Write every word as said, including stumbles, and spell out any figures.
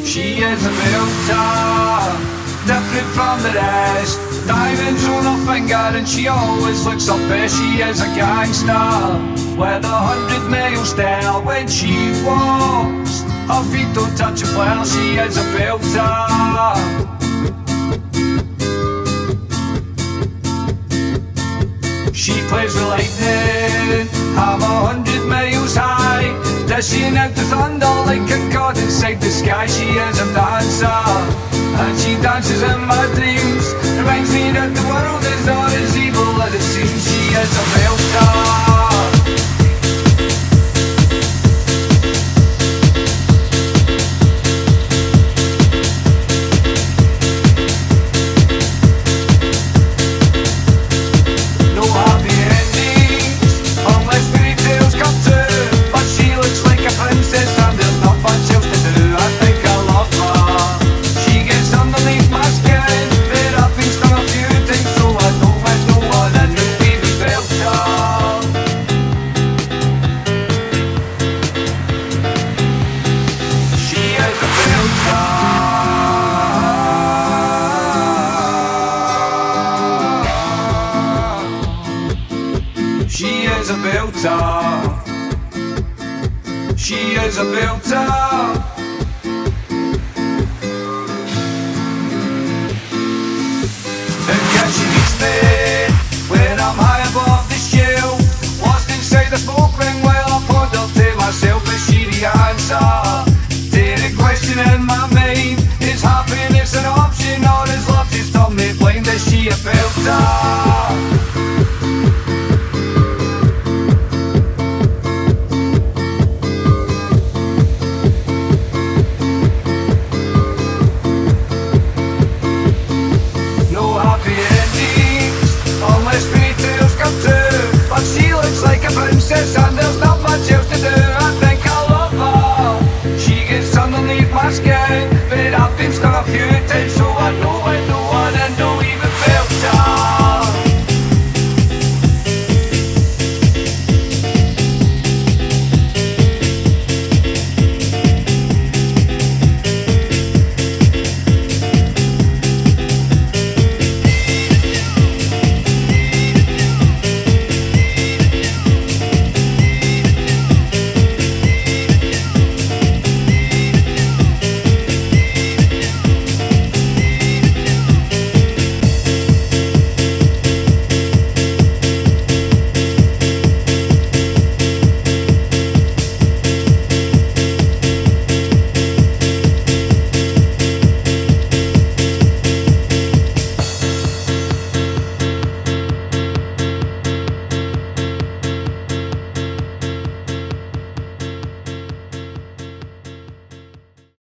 She is a belter, different from the rest. Diamonds on her finger and she always looks her best. She is a gangster with a hundred mile stare. When she walks, her feet don't touch a floor. She is a belter. She plays with lightning, I'm a hundred miles high, dishing out the thunder like a god inside the sky. She is a dancer, and she dances in my dreams. Reminds me that the world is not as evil as it seems. She is a belter. She is a belter. She is a belter.